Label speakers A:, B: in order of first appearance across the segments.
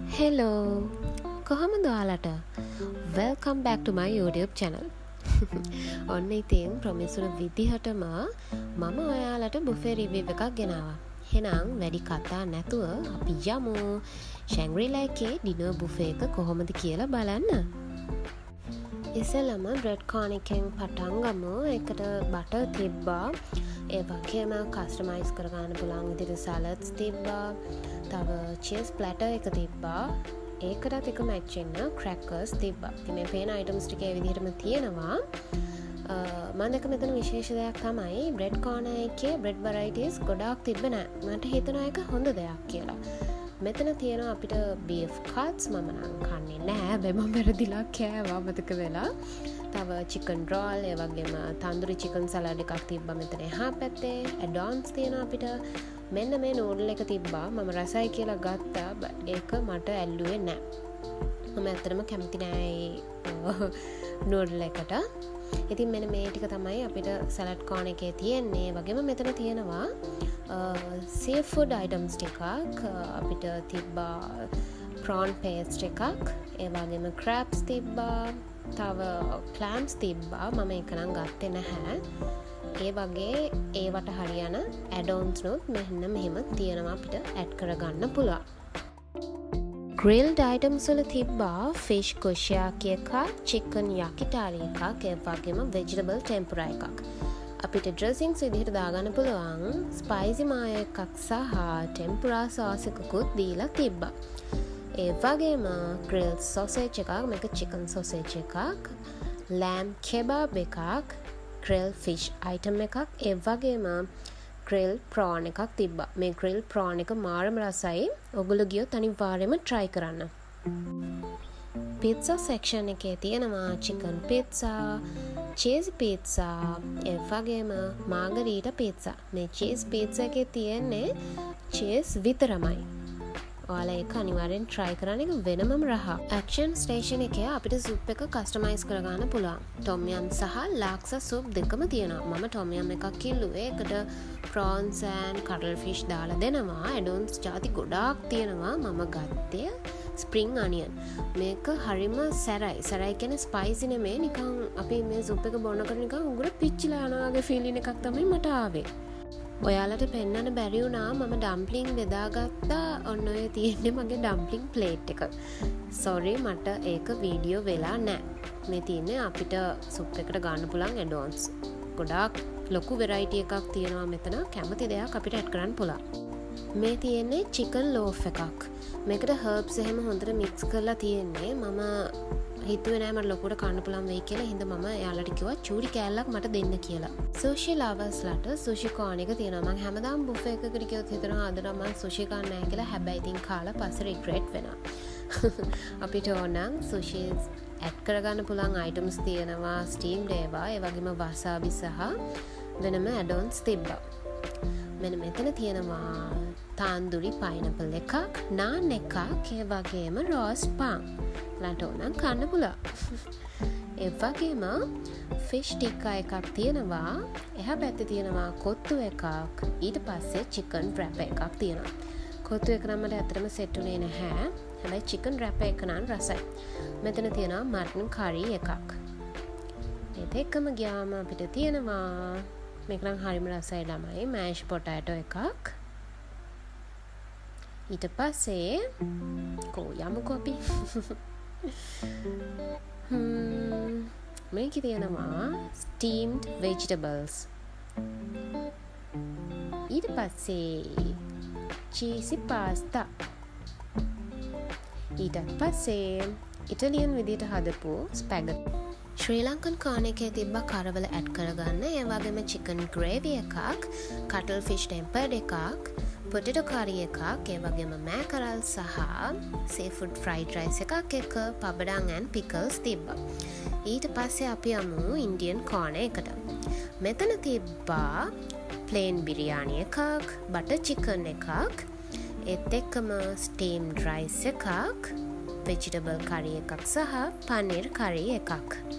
A: Hello, කොහමද ඔයාලට? Welcome back to my YouTube channel. ඔන්න ඉතින් ප්‍රොමිස් වුණ විදිහටම මම ඔයාලට බුෆේ රිවිව් එකක් ගෙනාවා. එහෙනම් වැඩි කතා නැතුව අපි යමු Shangri-La එකේ ඩිනර් බුෆේ එක කොහොමද කියලා බලන්න. ඉස්සෙල්ලම බ්‍රෙඩ් කෝන් එකෙන් පටන් ගමු. ඒකට බටර් තිබ්බා. ඒ වගේම කස්ටමයිස් කරගන්න පුළුවන් විදිහට සලාඩ්ස් තිබ්බා. තව චීස් ප්ලැටර් එක තිබ්බා. ඒකටත් එක මැච් වෙන ක්‍රැකර්ස් තිබ්බා. ඉතින් මේ පේන අයිටම්ස් ටික ඒ විදිහටම තියෙනවා. මම දැක මෙතන විශේෂ දෙයක් තමයි බ්‍රෙඩ් කෝනර් එකේ බ්‍රෙඩ් වැරයිටිස් ගොඩාක් තිබ්බ නෑ. මට හිතෙනවා ඒක හොඳ දෙයක් කියලා. මෙතන තියෙනවා අපිට බීෆ් කට්ස් මම නම් කන්නේ නෑ. හැබැයි මම වැරදිලා කෑවා මතක වෙලා. තව චිකන් රෝල්, ඒ වගේම තන්දුරි චිකන් සලාඩ් එකක් තිබ්බා මෙතන එහා පැත්තේ. ඇඩ්ऑන්ස් තියෙනවා අපිට. මෙන්න මේ නූඩල් එක තිබ්බා. මම රසයි කියලා ගත්තා. ඒක මට ඇල්ලුවේ නෑ. මම ඇත්තටම කැමති නෑ නූඩල් එකට. ඉතින් මෙන්න මේ ටික තමයි අපිට සලාඩ් කෝන් එකේ තියෙන්නේ. වගේම මෙතන තියෙනවා සී ෆුඩ් අයිටම්ස් ටිකක්. අපිට තිබ්බා ප්‍රෝන් පේස්ට් එකක්. ඒ වගේම ක්‍රැබ්ස් තිබ්බා. තව ක්ලෑම්ස් තිබ්බා. මම ඒක නම් ගත්තේ නැහැ. ඒ වගේ ඒවට හරියන ඇඩෝන්ස් නොත් මෙන්න මෙහෙම තියෙනවා අපිට ඇඩ් කරගන්න පුළුවන්. ග්‍රිල්ඩ් අයිටම්ස් වල තිබ්බා ෆිෂ් කොෂියාකි එකක්, චිකන් යකිටාරි එකක්, ඒ වගේම වෙජිටබල් ටෙම්පුරා එකක්. අපිට ඩ්‍රෙසින්ග්ස් විදිහට දාගන්න පුළුවන් ස්පයිසි මායෝ එකක් සහ ටෙම්පුරා සෝස් එකකුත් දීලා තිබ්බා. ඒ වගේම ග්‍රිල්ඩ් සොසේජ් එකක්, මේක චිකන් සොසේජ් එකක්, ලෑම් කෙබාබ් එකක්, ග්‍රිල් ෆිෂ් අයිටම් එකක්, ඒ වගේම ග්‍රිල් ප්‍රෝන් එකක් තිබ්බා. මේ ග්‍රිල් ප්‍රෝන් එක මාරම රසයි. ඔයගොල්ලෝ ගියොත් අනිවාර්යයෙන්ම try කරන්න. පිට්සා සෙක්ෂන් එකේ තියෙනවා චිකන් පිට්සා, චීස් පිට්සා, ඒ වගේම මාගරීටා පිට්සා. මේ චීස් පිට්සා එකේ තියෙන්නේ චීස් විතරමයි. ඔයාලා ඒක අනිවාර්යෙන් try කරන්න. එක වෙනමම රහ. ඇක්ෂන් ස්ටේෂන් එකේ අපිට සුප් එක කස්ටමයිස් කරගන්න පුළුවන්. ටොම් යම් සහ ලාක්සා සුප් දෙකම තියෙනවා. මම ටොම් යම් එකක් කිල්ලුවේ. ඒකට ප්‍රෝන්ස් ඇන් කටල් ෆිෂ් දාලා දෙනවා. ඇඩෝන්ස් ಜಾති ගොඩාක් තියෙනවා. මම ගත්තේ ස්ප්‍රිං අනියන්. මේක හරිම සැරයි. සැරයි කියන්නේ ස්පයිසි නෙමෙයි. නිකන් අපි මේ සුප් එක බොනකොට නිකන් උගුර පිච්චිලා යනවා වගේ ෆීලින් එකක් තමයි මට ආවේ. ඔයාලට පෙන්වන්න බැරි වුණා මම ඩම්ප්ලින් බෙදාගත්තා. ඔන්න ඔය තියෙන්නේ මගේ ඩම්ප්ලින් ප්ලේට් එක. සෝරි මට ඒක වීඩියෝ වෙලා නෑ. මේ තියෙන්නේ අපිට සුප් එකට ගන්න පුළුවන් ඇඩෝන්ස්. ගොඩාක් ලොකු වෙරයිටි එකක් තියෙනවා මෙතන. කැමති දෙයක් අපිට ඇඩ් කරන්න පුළුවන්. මේ තියෙන්නේ චිකන් ලෝෆ් එකක්. මේකට හර්බ්ස් එහෙම හොඳට මික්ස් කරලා තියෙන්නේ. මම හිතුවේ නෑ මට ලොකුට කන්න පුළුවන් වෙයි කියලා. හින්දා මම එයාලට කිව්වා චූරි කෑල්ලක් මට දෙන්න කියලා. සුෂි ලවර්ස්ලාට සුෂි කෝන් එක තියෙනවා. මම හැමදාම බුෆේ එකකට ගියොත් හිතනවා අද නම් මම සුෂි කන්නේ නැහැ කියලා. හැබැයි ඉතින් කාලා පස්සේ රිග්‍රෙට් වෙනවා. අපිට ඕනම් සුෂි ඇඩ් කරගන්න පුළුවන් අයිටම්ස් තියෙනවා. ස්ටීම්ඩ් ඒවා, ඒ වගේම වසාබි සහ වෙනම ඇඩෝන්ස් තිබ්බා. මෙන්න මෙතන තියෙනවා තාන්දුරි පයිනපල් එකක්, නාන් එකක්, ඒ වගේම රෝස්ට් පාන්. ලන්ට ඕනම් කන්න පුළුවන්. ඒ වගේම ෆිෂ් ටික්කා එකක් තියෙනවා. එහා පැත්තේ තියෙනවා කොත්තු එකක්. ඊට පස්සේ චිකන් රැප් එකක් තියෙනවා. කොත්තු එක නම් මට ඇත්තටම සෙට් උනේ නැහැ. හැබැයි චිකන් රැප් එක නම් රසයි. මෙතන තියෙනවා මටන් කරි එකක්. මේ දෙකම ගියාම අපිට තියෙනවා මේක නම් හරිම රසයි ළමයි මෑෂ් පොටැටෝ එකක්. ඊට පස්සේ යමුකෝ අපි මේකේ තියෙනවා ස්ටීම්ඩ් වෙජිටබල්ස්. ඊට පස්සේ චීසි පාස්තා. ඊට පස්සේ ඉටලියන් විදිහට හදපු ස්පැගටි. ශ්‍රී ලංකන් කෝන් එකේ තිබ්බ කරවල ඇඩ් කරගන්න. ඒ වගේම චිකන් ග්‍රේවි එකක්, කටල් ෆිෂ් ටෙම්පර්ඩ් එකක්, පොටේටෝ කරි එකක්, ඒ වගේම මෑකරල් සහ සීෆුඩ් ෆ්‍රයිඩ් රයිස් එකක් එක පබඩම් ඇන් පිකල්ස් තිබ්බා. ඊට පස්සේ අපි යමු ඉන්දියන් කෝන් එකට. මෙතන තිබ්බා ප්ලේන් බිරියානි එකක්, බටර් චිකන් එකක්, ඒත් එක්කම ස්ටීම්ඩ් රයිස් එකක්, වෙජිටබල් කරි එකක් සහ පනීර් කරි එකක්.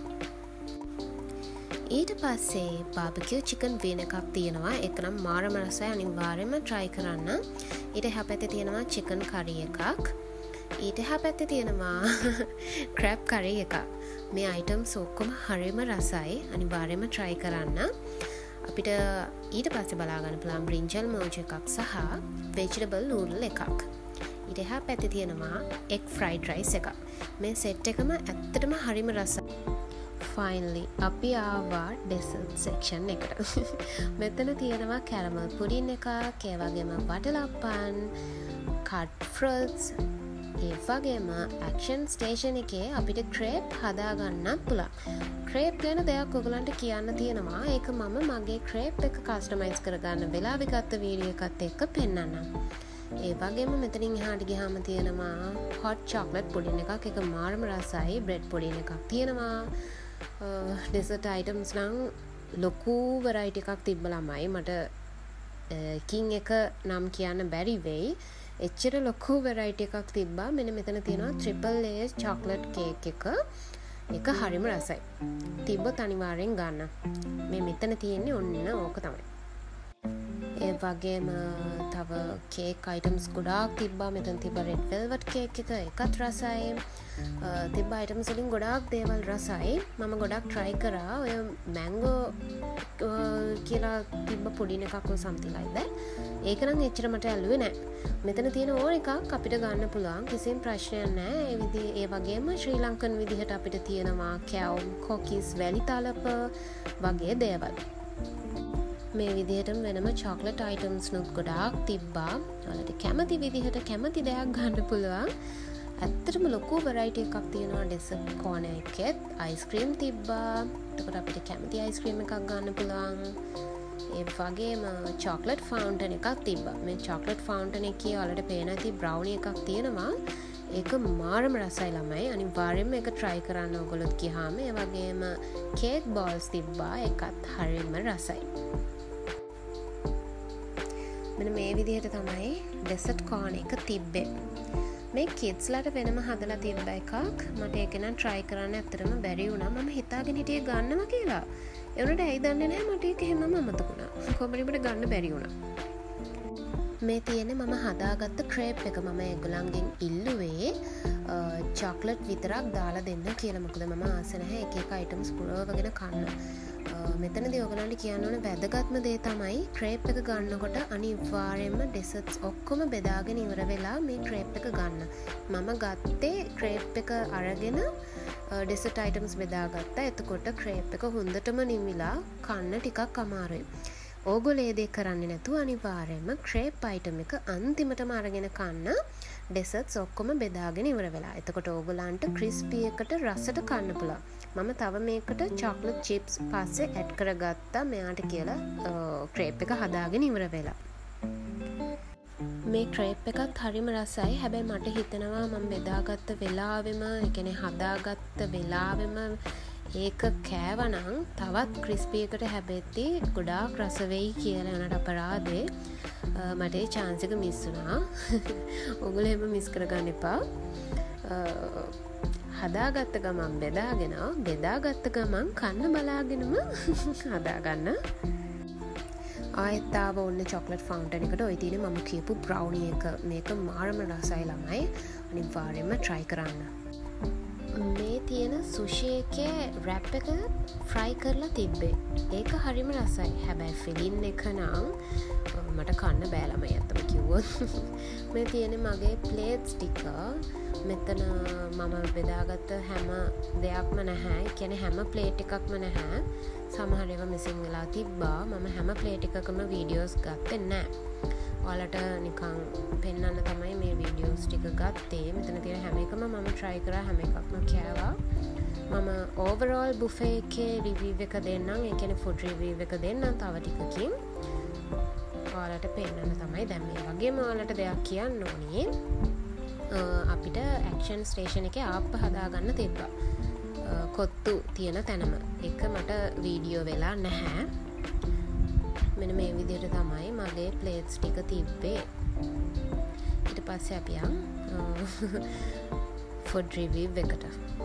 A: ඊට පස්සේ බාබකියු චිකන් වීන එකක් තියෙනවා. ඒක නම් මාරම රසයි, අනිවාර්යයෙන්ම try කරන්න. ඊට එහා පැත්තේ තියෙනවා චිකන් කරි එකක්. ඊට එහා පැත්තේ තියෙනවා ක්‍රැබ් කරි එක. මේ අයිටම්ස් ඔක්කොම හරිම රසයි. අනිවාර්යයෙන්ම try කරන්න. අපිට ඊට පස්සේ බලා ගන්න පුළුවන් බ්‍රින්ජල් මෝජ් එකක් සහ vegetable noodle එකක්. ඊට එහා පැත්තේ තියෙනවා egg fried rice එකක්. මේ සෙට් එකම ඇත්තටම හරිම රසයි. Finally අපි ආවා dessert section එකට. මෙතන තියෙනවා caramel pudding එකක්, ඒ වගේම වටලප්පන්, cut fruits, ඒ වගේම action station එකේ අපිට crepe හදාගන්නත් පුළුවන්. crepe ගැන දෙයක් ඔයගලන්ට කියන්න තියෙනවා. ඒක මම මගේ crepe එක customize කරගන්න වෙලාවෙ ගත්ත වීඩියෝ එකත් එක්ක පෙන්නන්නම්. ඒ වගේම මෙතනින් එහාට ගියාම තියෙනවා hot chocolate pudding එකක්. ඒක මාරම රසයි. bread pudding එකක් තියෙනවා. dessert items නම් ලොකු variety එකක් තිබ්බ ළමයි. මට king එක නම් කියන්න බැරි වෙයි. එච්චර ලොකු variety එකක් තිබ්බා. මෙන්න මෙතන තියෙනවා triple layer chocolate cake එක. ඒක හරිම රසයි. තිබ්බොත් අනිවාර්යෙන් ගන්න. මේ මෙතන තියෙන්නේ ඔන්න ඕක තමයි. ඒ වගේම තව කේක් අයිටම්ස් ගොඩාක් තිබ්බා. මෙතන තිබ්බ රෙඩ් වෙල්වට් කේක් එක. ඒකත් රසයි. තිබ්බ අයිටම්ස් වලින් ගොඩාක් දේවල් රසයි. මම ගොඩක් try කරා. ඔය මැංගෝ කියලා තිබ්බ පුඩින් එකක් or something like that. ඒක නම් එච්චර මට ඇල්ලුවේ නැහැ. මෙතන තියෙන ඕන එකක් අපිට ගන්න පුළුවන්. කිසිම ප්‍රශ්නයක් නැහැ. ඒ වගේම ශ්‍රී ලංකන් විදිහට අපිට තියෙනවා කැවුම්, කොකිස්, වැලි තලප වගේ දේවල්. මේ විදිහටම වෙනම chocolate items නුත් ගොඩාක් තිබ්බා. ඔයාලට කැමති විදිහට කැමති දෙයක් ගන්න පුළුවන්. ඇත්තටම ලොකු variety එකක් තියෙනවා dessert corner එකෙත්. ice cream තිබ්බා. එතකොට අපිට කැමති ice cream එකක් ගන්න පුළුවන්. ඒ වගේම chocolate fountain එකක් තිබ්බා. මේ chocolate fountain එකේ ඔයාලට පේන ඇති brownie එකක් තියෙනවා. ඒක මාරම රසයි ළමයි. අනිවාර්යයෙන්ම ඒක try කරන්න ඕගොල්ලොත් ගියාම. ඒ වගේම cake balls තිබ්බා. ඒකත් හරියම රසයි. මෙන්න මේ විදිහට තමයි dessert corner එක තිබ්බේ. මේ kids ලට වෙනම හදලා තිබ්බ එකක්. මට ඒක නම් try කරන්න ඇත්තටම බැරි වුණා. මම හිතාගෙන හිටියේ ගන්නවා කියලා. ඒ උනට ඇයි දන්නේ නැහැ මට ඒක හැමම අමතක වුණා. කොහොමද මට ගන්න බැරි වුණා. මේ තියෙන්නේ මම හදාගත්ත crepe එක. මම ඒගොල්ලන්ගෙන් ඉල්ලුවේ chocolate විතරක් දාලා දෙන්න කියලා. මොකද මම ආස නැහැ එක එක items පුරවගෙන කන්න. මෙතනදී ඔයගලන්ට කියන්න ඕන වැදගත්ම දේ තමයි crepe එක ගන්නකොට අනිවාර්යයෙන්ම desserts ඔක්කොම බෙදාගෙන ඉවර වෙලා මේ crepe එක ගන්න. මම ගත්තේ crepe එක අරගෙන dessert items බෙදාගත්තා. එතකොට crepe එක හොඳටම නිවිලා කන්න ටිකක් අමාරුයි. ඕගොල්ලෝ ඒ දේ කරන්නේ නැතුව අනිවාර්යයෙන්ම crepe item එක අන්තිමටම අරගෙන කන්න. desserts ඔක්කොම බෙදාගෙන ඉවර වෙලා. එතකොට ඕගොල්ලන්ට crispy එකට රසට කන්න පුළුවන්. මම තව මේකට chocolate chips පස්සේ add කරගත්තා මෙයාට කියලා crepe එක හදාගෙන ඉවර වෙලා. මේ crepe එකත් හරිම රසයි. හැබැයි මට හිතෙනවා මම බෙදාගත්ත වෙලාවෙම, ඒ කියන්නේ හදාගත්ත වෙලාවෙම ඒක කෑවනම් තවත් crispy එකට හැබෙද්දි ගොඩාක් රස වෙයි කියලා උනට අපරාධේ. මට ඒ chance එක මිස් වුණා. ඔයගොල්ලෝ එහෙම මිස් කරගන්න එපා. හදාගත්ත ගමන් බෙදාගත්ත ගමන් කන්න බලාගෙනම හදාගන්න. ආයෙත් ආව ඔන්න chocolate fountain එකට. ඔය තියෙන මම කියපු brownie එක. මේක මාරම රසයි ළමයි. අනිවාර්යයෙන්ම try කරන්න. මේ තියෙන sushi එකේ wrap එක fry කරලා තිබ්බේ. ඒක හරිම රසයි. හැබැයි filling එක නම් මට කන්න බෑ ළමයි අතම කිව්වොත්. මේ තියෙන්නේ මගේ plates ටික. මෙතන මම බෙදාගත්ත හැම දෙයක්ම නැහැ. ඒ කියන්නේ හැම plate එකක්ම නැහැ. සමහර ඒවා missing වෙලා තිබ්බා. මම හැම plate එකකම videos ගත්තේ නැහැ. ඔයාලට නිකන් පෙන්වන්න තමයි මේ videos ටික ගත්තේ. මෙතන තියෙන හැම එකම මම try කරා. හැම එකක්ම කෑවා. මම overall buffet එකේ review එක දෙන්නම්. ඒ කියන්නේ food review එක දෙන්නම් තව ටිකකින්. ඔයාලට පෙන්වන්න තමයි දැන් මේ වගේම ඔයාලට දෙයක් කියන්න ඕනේ. අපිට action station එකේ ආප්ප හදාගන්න තිබ්බා. කොත්තු තියෙන තැනම. ඒක මට වීඩියෝ වෙලා නැහැ. මෙන්න මේ විදිහට තමයි මගේ plates ටික තිබ්බේ. ඊට පස්සේ අපි යන් food review එකට.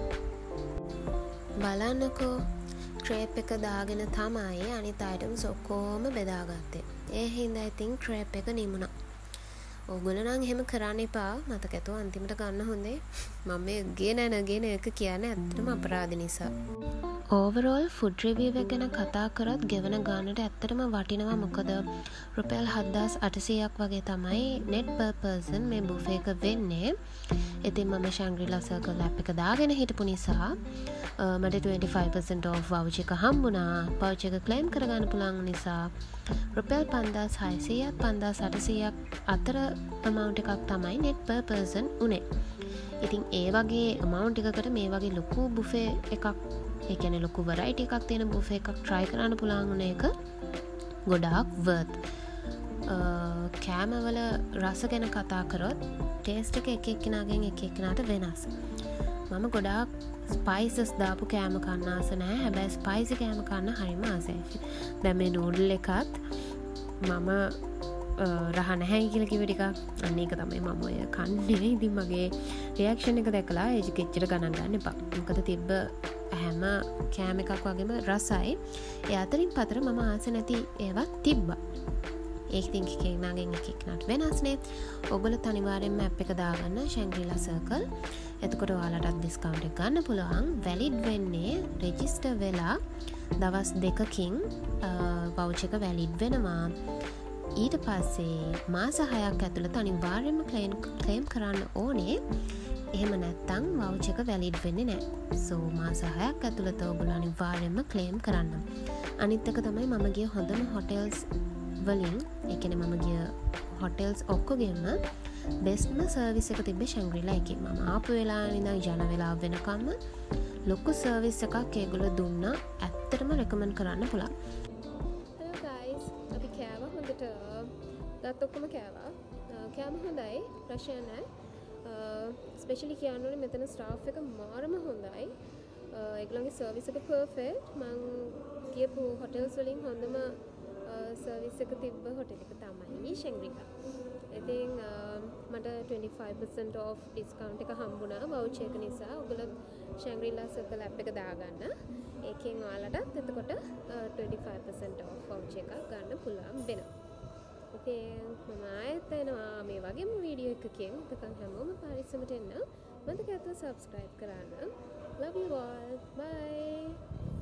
A: බලන්නකෝ crepe එක දාගෙන තමයි අනිත් items ඔක්කොම බෙදාගත්තේ. ඒ හින්දා ඉතින් crepe එක නිමුණා. ඔගොල්ලෝ නම් එහෙම කරන්න එපා. මතකතෝ අන්තිමට ගන්න හොඳේ. මම මේ ගෙන එක කියන්නේ ඇත්තටම අපරාධ නිසා. ඕවරෝල් ෆුඩ් රිවිව් එක ගැන කතා කරත් ගෙවන ගානට ඇත්තටම වටිනවා. මොකද රුපියල් 7800ක් වගේ තමයි net per person මේ බුෆේ එක වෙන්නේ. ඉතින් මම Shangri-La Circle app එක දාගෙන හිටපු නිසා මට 25% off voucher එක හම්බුණා. voucher එක claim කරගන්න පුළුවන් නිසා රුපියල් 5600ක් 5800ක් අතර amount එකක් තමයි net per person උනේ. ඉතින් ඒ වගේ amount එකකට මේ වගේ ලොකු බුෆේ එකක්, ඒ කියන්නේ ලොකු variety එකක් තියෙන බුෆේ එකක් try කරන්න පුළුවන් වුණ එක ගොඩාක් worth. කෑමවල රස ගැන කතා කරොත් ටේස්ට් එක එක්කෙනාගෙන් එක්කෙනාට වෙනස්. මම ගොඩාක් ස්පයිසස් දාපු කෑම කන්න ආස නැහැ. හැබැයි ස්පයිසි කෑම කන්න හරිම ආසයි. දැන් මේ නූඩල් එකත් මම රහ නැහැ කියලා කිව්ව ටිකක් අන්න ඒක තමයි මම ඔය කන්නේ. ඉතින් මගේ රියැක්ෂන් එක දැකලා ඒක එච්චර ගණන් ගන්න එපා. මොකද තිබ්බ හැම කෑම එකක් වගේම රසයි. ඒ අතරින් පතර මම ආස නැති ඒවත් තිබ්බා. ඒක ඉතින් කෙනාගෙන් එක්කෙනාට වෙනස්නේ. ඔයගොල්ලෝ අනිවාර්යෙන්ම app එක දාගන්න Shangri-La Circle. එතකොට ඔයාලට ඩිස්කවුන්ට් එක ගන්න පුළුවන්. වැලිඩ් වෙන්නේ රෙජිස්ටර් වෙලා දවස් 2කින් voucher එක වැලිඩ් වෙනවා. ඊට පස්සේ මාස 6ක් ඇතුළත අනිවාර්යෙන්ම claim කරන්න ඕනේ. එහෙම නැත්තම් voucher එක වැලිඩ් වෙන්නේ නැහැ. so මාස 6ක් ඇතුළත ඔයගොල්ලෝ අනිවාර්යෙන්ම claim කරන්න. අනිත් එක තමයි මම ගිය හොඳම hotels වලින්, ඒ කියන්නේ මම ගිය hotels ඔක්කොගෙම බෙස්ට්ම සර්විස් එක තිබ්බේ Shangri-La එකේ. මම ආපු වෙලාවේ ඉඳන් යන වෙලාව වෙනකම්ම ලොකු සර්විස් එකක් ඒගොල්ලෝ දුන්නා. ඇත්තටම රෙකමන්ඩ් කරන්න පුළුවන්. hello guys, අපි කෑවා හොඳට. ගත් ඔක්කොම කෑවා. කෑම හොඳයි, ප්‍රශ්න නැහැ. ස්පෙෂලි කියන්න ඕනේ මෙතන ස්ටාෆ් එක මාරම හොඳයි. ඒගොල්ලන්ගේ සර්විස් එක පර්ෆෙක්ට්. මං ගියපු හොටෙල්ස් වලින් හොඳම සර්විස් එක තිබ්බ හොටෙල් එක තමයි Shangri-La. ඉතින් මට 25% off discount එක හම්බුණා voucher එක නිසා. ඔයගොල්ලෝ Shangri-La Circle app එක දාගන්න. ඒකෙන් ඔයාලටත් එතකොට 25% off voucher එකක් ගන්න පුළුවන් වෙනවා. ඉතින් මම ආයෙත් එනවා මේ වගේම වීඩියෝ එකකින්. එතකන් හැමෝම පරිස්සමට එන්න. මතක ඇතුව subscribe කරන්න. Love you all. Bye.